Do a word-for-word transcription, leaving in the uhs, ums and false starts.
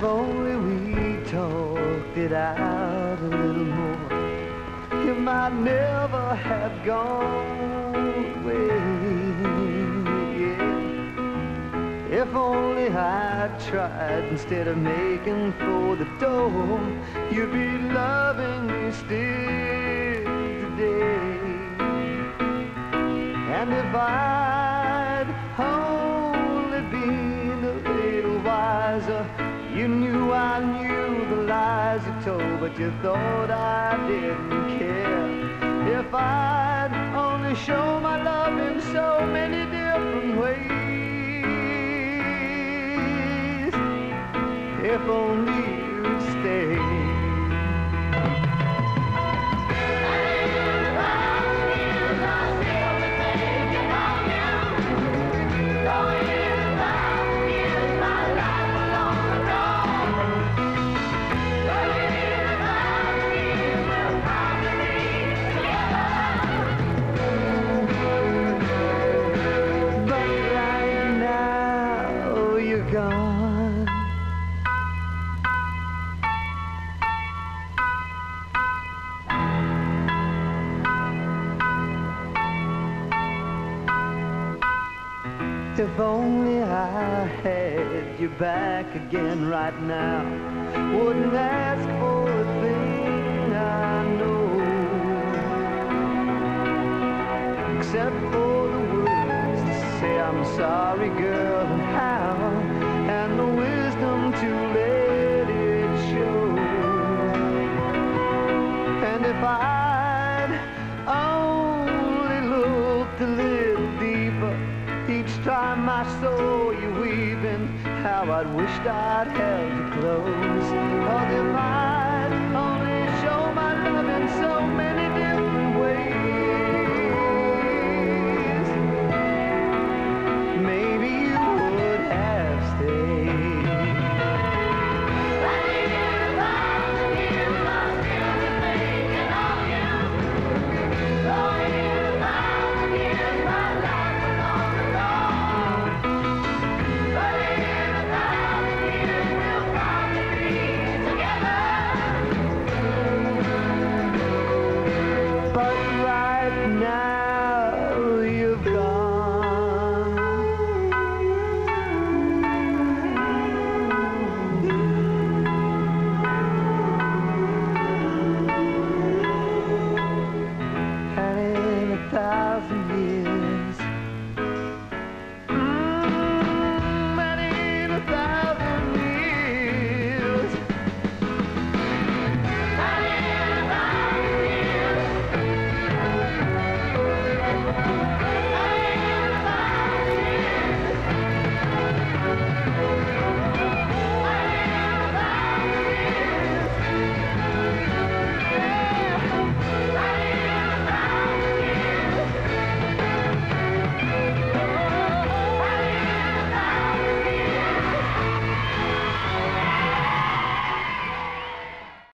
If only we talked it out a little more, you might never have gone away. Yeah. If only I'd tried instead of making for the door, you'd be loving me still today. And if I'd only been a little wiser, you knew I knew the lies you told, but you thought I didn't care. If I'd only shown my love in so many different ways, if only you'd stay. If only I had you back again right now, wouldn't ask for a thing I know, except for the words to say I'm sorry, girl, and how, and the wisdom to let it show. And if I'd only looked a little deeper each time I saw you weeping, how I'd wished I'd held you close. 'Cause if